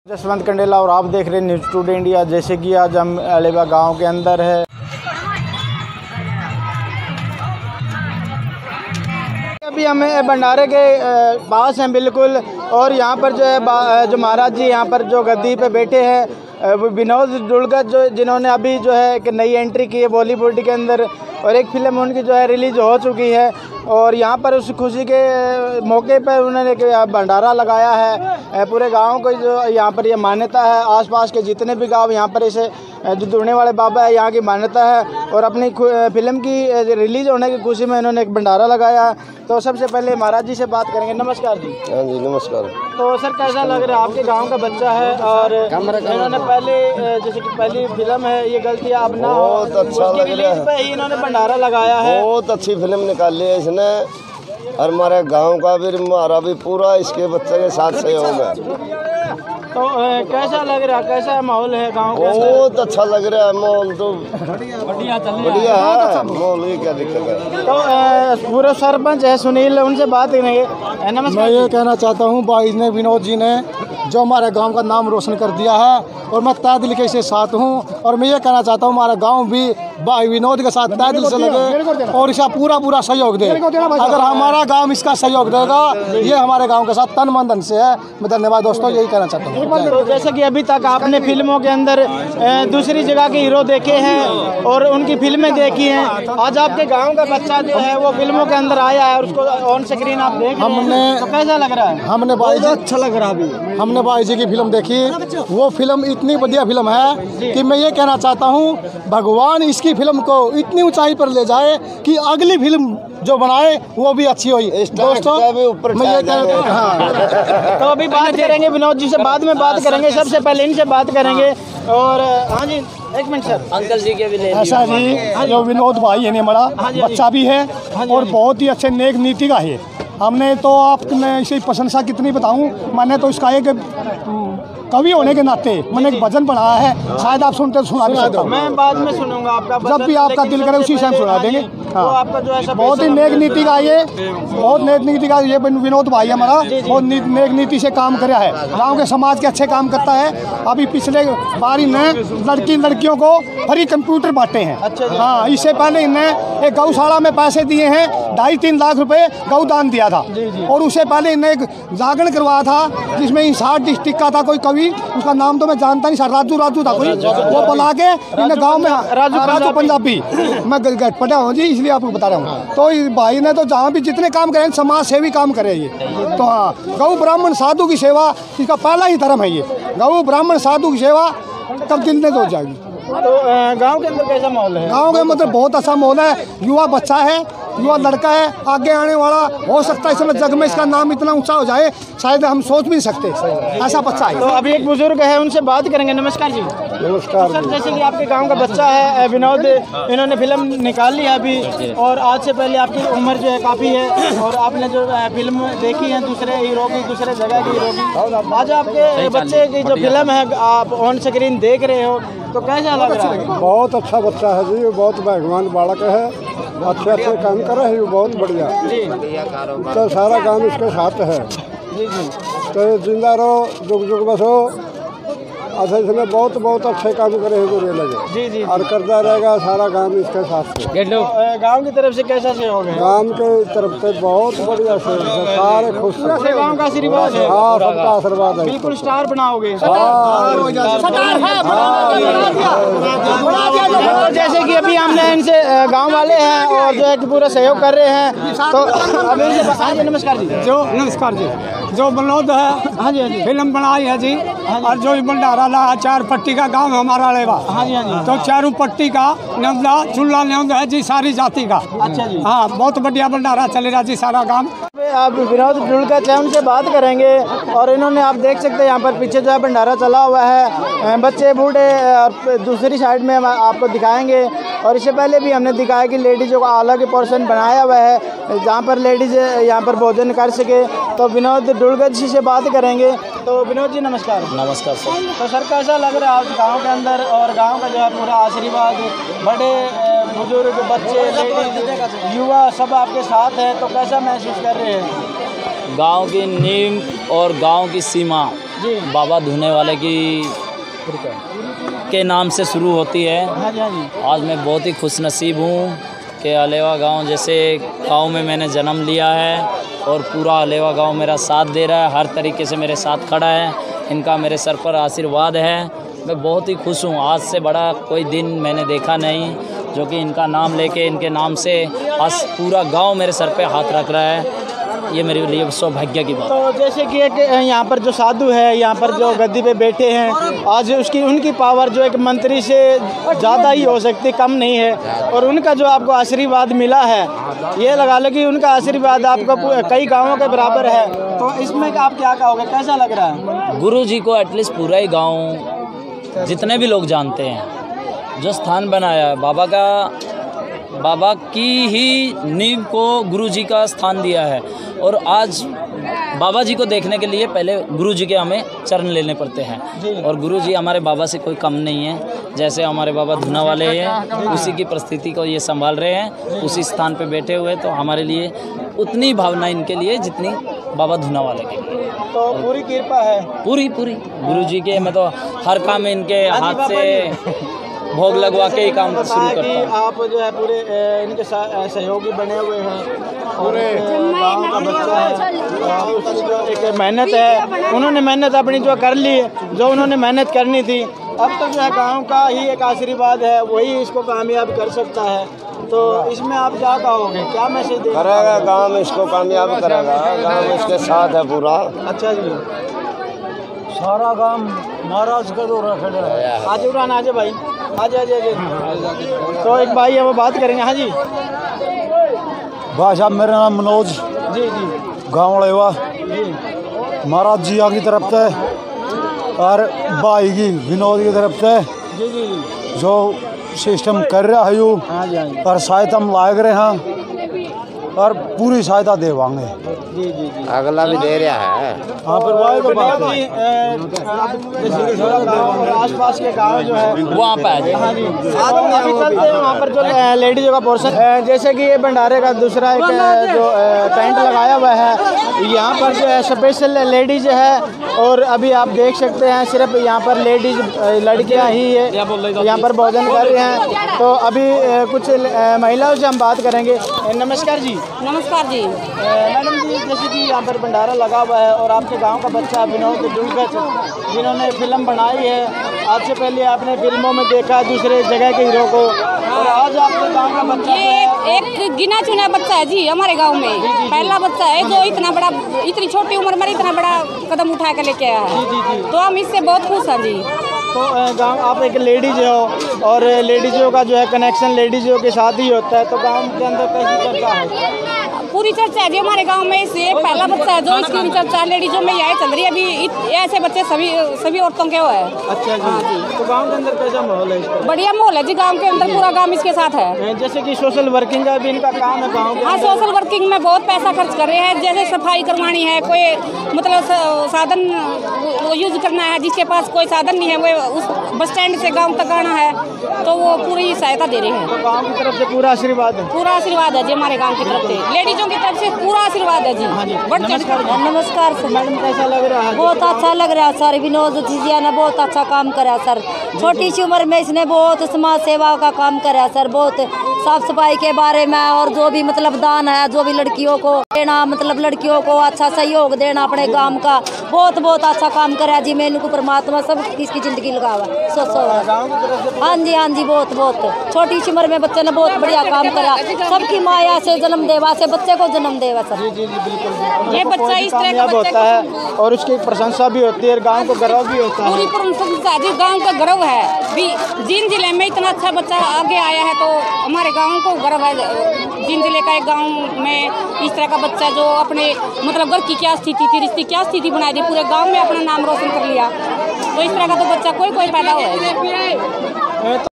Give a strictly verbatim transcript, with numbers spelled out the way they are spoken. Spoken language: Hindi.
जसवंत कंडेला और आप देख रहे हैं न्यूज़ टुडे इंडिया। जैसे कि आज हम अलीबाग गांव के अंदर है। अभी हम भंडारे के पास हैं बिल्कुल, और यहाँ पर जो है जो महाराज जी यहाँ पर जो गद्दी पे बैठे हैं विनोद दुलगत, जो जिन्होंने अभी जो है एक नई एंट्री की है बॉलीवुड के अंदर, और एक फिल्म उनकी जो है रिलीज़ हो चुकी है। और यहाँ पर उस खुशी के मौके पर उन्होंने भंडारा लगाया है। पूरे गांव को जो यहाँ पर ये मान्यता है, आसपास के जितने भी गांव यहाँ पर इसे जो जुड़ने वाले बाबा है यहाँ की मान्यता है, और अपनी फिल्म की रिलीज़ होने की खुशी में इन्होंने एक भंडारा लगाया। तो सबसे पहले महाराज जी से बात करेंगे। नमस्कार जी। हाँ जी नमस्कार। तो सर कैसा लग रहा है? आपके गांव का बच्चा है और इन्होंने पहले जैसे कि पहली फिल्म है, ये गलतियाँ अब ना हो, बहुत अच्छा लग रहा है। पे ही इन्होंने भंडारा लगाया है। बहुत अच्छी फिल्म निकाली है इसने, और हमारे गांव का भी हमारा भी पूरा इसके बच्चे के साथ सहयोग है। तो कैसा लग रहा है, कैसा माहौल है गांव का? बहुत अच्छा लग रहा है माहौल, तो बढ़िया बढ़िया है माहौल, ये क्या दिक्कत है। तो पूरा सरपंच है सुनील, उनसे बात करेंगे। नमस्कार। मैं ये कहना चाहता हूँ भाई ने, विनोद जी ने जो हमारे गांव का नाम रोशन कर दिया है, और मैं तय दिल के इसके साथ हूँ। और मैं ये कहना चाहता हूँ हमारा गांव भी भाई विनोद के साथ तय दिल से लगे और इसका पूरा पूरा सहयोग दे। अगर हमारा गांव इसका सहयोग देगा, ये हमारे गांव के साथ तन मन धन से है। मैं धन्यवाद दोस्तों, यही कहना चाहता हूँ। तो जैसे कि अभी तक आपने फिल्मों के अंदर दूसरी जगह के हीरो देखे हैं और उनकी फिल्में देखी हैं, आज आपके गाँव का बच्चा जो है वो फिल्मों के अंदर आया है और उसको ऑन स्क्रीन आप देख रहे हैं, तो कैसा लग रहा है? हमने भाई जी अच्छा लग रहा है। हमने भाई जी की फिल्म देखी, वो फिल्म इतनी बढ़िया फिल्म है कि मैं ये कहना चाहता हूँ भगवान इसकी फिल्म को इतनी ऊंचाई पर ले जाए कि अगली फिल्म जो बनाए वो भी अच्छी हुई। दोस्तों मैं ये कहना, हाँ तो अभी बात करेंगे विनोद जी से, बाद में बात करेंगे, सबसे पहले इनसे बात करेंगे। और हाँ जी एक मिनट सर, अंकल जी के भी ले ऐसा जी, जो विनोद भाई है हमारा बच्चा भी है और बहुत ही अच्छे नेक नीति का है। हमने तो आपने इसे प्रशंसा कितनी बताऊं, मैंने तो इसका एक कवि होने के नाते मैंने एक भजन बनाया है, शायद आप सुनते सुना भी सकते हो। मैं बाद में सुनूंगा आपका भजन, जब भी आपका दिल करे उसी से हम सुना देंगे। हाँ, आपका जो है बहुत ही नेक नीति का ये बहुत नेक नीति का ये विनोद भाई हमारा बहुत नेक नीति से काम कराया है, गांव के समाज के अच्छे काम करता है। अभी पिछले बार इन्हें लड़की लड़कियों को फ्री कंप्यूटर बांटे हैं। हाँ, इससे पहले इन्हें एक गौशाला में पैसे दिए हैं, ढाई तीन लाख रुपए गौ दान दिया था। और उससे पहले इन्हें एक जागरण करवाया था जिसमें हिसार डिस्ट्रिक्ट का था कोई कवि, उसका नाम तो मैं जानता नहीं, राजू राजू था कोई, वो बुला के इन्हें गांव में राजू पंजाबी मैं पढ़ा हूँ जी, इसलिए आपको बता रहा हूँ। तो इस भाई ने तो जहाँ भी जितने काम करे समाज सेवी काम करे ये। तो हाँ, गौ ब्राह्मण साधु की सेवा इसका पहला ही धर्म है ये, गौ ब्राह्मण साधु की सेवा तब दिन में हो जाएगी। तो गांव के अंदर कैसा माहौल है? गांव के मतलब बहुत अच्छा माहौल है, युवा बच्चा है, युवा लड़का है, आगे आने वाला हो सकता है। इस समय जग में इसका नाम इतना ऊंचा हो जाए शायद हम सोच भी नहीं सकते, ऐसा बच्चा है। तो अभी एक बुजुर्ग है, उनसे बात करेंगे। नमस्कार जी। नमस्कार। तो सर जैसे कि आपके गांव का बच्चा है विनोद, इन्होंने फिल्म निकाल ली है अभी, और आज से पहले आपकी उम्र जो है काफ़ी है, और आपने जो फिल्म देखी है दूसरे हीरो की, दूसरे जगह की हीरो की, आज आपके बच्चे की जो फिल्म है आप ऑन स्क्रीन देख रहे हो, तो कैसा लग रहा है? बहुत अच्छा बच्चा है जी, बहुत भगवान बालक है, अच्छे अच्छे काम कर रहे हैं, बहुत बढ़िया जी। तो सारा काम इसके साथ है जी जी। तो जिंदा रहो, जुग जुग बसो। अच्छा इसने बहुत बहुत अच्छे काम करे हैं बुरे लगे जी जी, और करता रहेगा, सारा काम इसके साथ से। तो गांव की तरफ से कैसा सहयोग है? काम के तरफ से बहुत बढ़िया से सारे खुश हैं। पूरे गांव का आशीर्वाद है? हाँ, सबका आशीर्वाद है। बिल्कुल स्टार बनाओगे। जैसे कि अभी हमने इनसे गांव वाले हैं और जो है कि पूरा सहयोग कर रहे हैं, तो अभी इनसे हाँ जी नमस्कार जी। जो नमस्कार जी, जो विनोद है हाँ जी हाँ जी, फिल्म बनाई है जी, और जो भंडारा ला चार पट्टी का गांव हमारा लेवा। हाँ जी हाँ जी। तो चारों पट्टी का न्योंदा चूल्हा न्योंदा है जी, सारी जाति का। अच्छा जी। हाँ, बहुत बढ़िया भंडारा चलेगा जी सारा गांव। आप विनोद दुलगत है, उनसे बात करेंगे। और इन्होंने आप देख सकते हैं यहाँ पर पीछे जो है भंडारा चला हुआ है, बच्चे बूढ़े, और दूसरी साइड में हम आपको दिखाएंगे। और इससे पहले भी हमने दिखाया कि लेडीज़ों का अलग पोर्शन बनाया हुआ है जहाँ पर लेडीज़ यहाँ पर भोजन कर सके। तो विनोद दुलगत जी से बात करेंगे। तो विनोद जी नमस्कार। नमस्कार सर। तो सर कैसा लग रहा है आज गांव के अंदर, और गांव का जो है पूरा आशीर्वाद, बड़े बुजुर्ग, बच्चे, लेडीज, युवा सब आपके साथ हैं, तो कैसा महसूस कर रहे हैं? गांव की नींव और गांव की सीमा बाबा धुने वाले की के नाम से शुरू होती है। आज मैं बहुत ही खुश नसीब हूँ कि अलेवा गांव जैसे गांव में मैंने जन्म लिया है और पूरा अलेवा गांव मेरा साथ दे रहा है, हर तरीके से मेरे साथ खड़ा है। इनका मेरे सर पर आशीर्वाद है। मैं बहुत ही खुश हूँ। आज से बड़ा कोई दिन मैंने देखा नहीं जो कि इनका नाम लेके इनके नाम से आज पूरा गांव मेरे सर पे हाथ रख रहा है। ये मेरे लिए सौभाग्य की बात। तो जैसे कि एक यहाँ पर जो साधु है, यहाँ पर जो गद्दी पे बैठे हैं, आज उसकी उनकी पावर जो एक मंत्री से ज़्यादा ही हो सकती, कम नहीं है। और उनका जो आपको आशीर्वाद मिला है, ये लगा लो कि उनका आशीर्वाद आपको कई गाँवों के बराबर है। तो इसमें आप क्या कहोगे, कैसा लग रहा है? गुरु जी को एटलीस्ट पूरा ही गाँव जितने भी लोग जानते हैं, जो स्थान बनाया है बाबा का, बाबा की ही नींव को गुरु जी का स्थान दिया है। और आज बाबा जी को देखने के लिए पहले गुरु जी के हमें चरण लेने पड़ते हैं। और गुरु जी हमारे बाबा से कोई कम नहीं है। जैसे हमारे बाबा धुना वाले हैं, उसी की परिस्थिति को ये संभाल रहे हैं, उसी स्थान पे बैठे हुए। तो हमारे लिए उतनी भावना इनके लिए जितनी बाबा धुना वाले के लिए। तो पूरी कृपा है, पूरी पूरी गुरु जी के। मैं तो हर काम इनके हाथ से भोग लगवा के ही काम शुरू करता हूँ। आप जो है पूरे इनके सहयोगी बने हुए हैं, पूरे गांव का बच्चा है, उसकी जो एक मेहनत है, उन्होंने मेहनत अपनी जो कर ली, जो उन्होंने मेहनत करनी थी। अब तो जो है गांव का ही एक आशीर्वाद है, वही इसको कामयाब कर सकता है। तो इसमें आप क्या कहोगे, क्या मैसेज देंगे? करेगा गांव इसको कामयाब करेगा, गांव इसके साथ है पूरा। अच्छा जी, सारा गांव महाराज का दौरा खड़ा है। आज उड़ान आज भाई, आज आज आज तो एक भाई है वो बात करेंगे। हाँ जी भाई साहब, मेरा नाम मनोज जी जी गाँव अलेवा। जी महाराज जी की तरफ से और भाई की विनोद की तरफ से जी जी जो सिस्टम कर रहा है यू हाँ जी हाँ जी और सहायता हम लाग रहे हैं और पूरी सहायता देवांगे। जी जी जी अगला भी दे रहा है। हाँ पर वाह तो बात है। आस पास के गाँव जो है वहाँ पे आ जाए। हाँ जी, अभी चलते हैं वहाँ पर जो लेडीज़ों का पोर्शन है। जैसे कि ये भंडारे का दूसरा एक जो टेंट लगाया हुआ है, यहाँ पर जो है स्पेशल लेडीज़ है। और अभी आप देख सकते हैं सिर्फ यहाँ पर लेडीज़ लड़कियाँ ही है यहाँ पर भोजन कर रहे हैं। तो अभी कुछ महिलाओं से हम बात करेंगे। नमस्कार जी। नमस्कार जी। मैडम जी, जैसे कि यहाँ पर भंडारा लगा हुआ है और आपके गांव का बच्चा विनोद दुलगत, जिन्होंने फिल्म बनाई है, आज से पहले आपने फिल्मों में देखा दूसरे जगह के हीरो को, और आज आपके गांव का बच्चा ये एक, एक गिना चुना बच्चा है जी हमारे गांव में। पहला बच्चा है जो इतना बड़ा, इतनी छोटी उम्र में इतना बड़ा कदम उठा कर लेके आया है। तो हम इससे बहुत खुश हैं जी। तो गांव आप एक लेडीज हो और लेडीज़ों का जो है कनेक्शन लेडीज़ों के साथ ही होता है, तो गांव के अंदर कैसी चर्चा है? पूरी चर्चा है जी हमारे गांव में। इससे पहला बच्चा है जो इसकी चर्चा लेडीजों में यही चल रही है। अभी ऐसे बच्चे सभी सभी औरतों के हो है। अच्छा जी, तो गांव के अंदर कैसा माहौल है इसका? बढ़िया माहौल है जी गांव के अंदर, पूरा गांव इसके साथ है। जैसे कि सोशल वर्किंग का भी इनका काम है गाँव के। हाँ, सोशल वर्किंग में बहुत पैसा खर्च कर रहे हैं। जैसे सफाई करवानी है, कोई मतलब साधन यूज करना है, जिसके पास कोई साधन नहीं है वो उस बस स्टैंड से गांव तक आना है, तो वो पूरी सहायता दे रहे हैं। तो गांव की तरफ से पूरा आशीर्वाद है? पूरा आशीर्वाद है जी हमारे गांव की तरफ से, लेडीजों की तरफ से पूरा आशीर्वाद है जी। बढ़ चढ़। नमस्कार सर। मैडम कैसा लग रहा है? बहुत अच्छा लग रहा है सर। विनोद जी ने बहुत अच्छा काम करा सर। छोटी सी उम्र में इसने बहुत समाज सेवा का काम करा सर। बहुत साफ सफाई के बारे में और जो भी मतलब दान है, जो भी लड़कियों को देना, मतलब लड़कियों को अच्छा सहयोग देना अपने गांव का, बहुत बहुत अच्छा काम करा जी। मैंने को परमात्मा सब किसकी जिंदगी लगावा सो सो। हाँ जी हाँ जी, बहुत बहुत छोटी सी उम्र में बच्चे ने बहुत बढ़िया काम करा। सबकी माया से जन्म देवा से बच्चे को जन्म देवा सर। जी जी बिल्कुल। ये बच्चा इस तरह का होता है और उसकी प्रशंसा भी होती है, गांव को गर्व भी होता है। पूरी प्रशंसा जी, गांव का गर्व है। भी जींद जिले में इतना अच्छा बच्चा आगे आया है तो हमारे गांव को गर्व है। जींद जिले का एक गांव में इस तरह का बच्चा जो अपने मतलब घर की क्या स्थिति थी, रिश्ते क्या स्थिति बनाई दी, पूरे गांव में अपना नाम रोशन कर लिया। तो इस तरह का तो बच्चा कोई कोई पैदा हुआ है।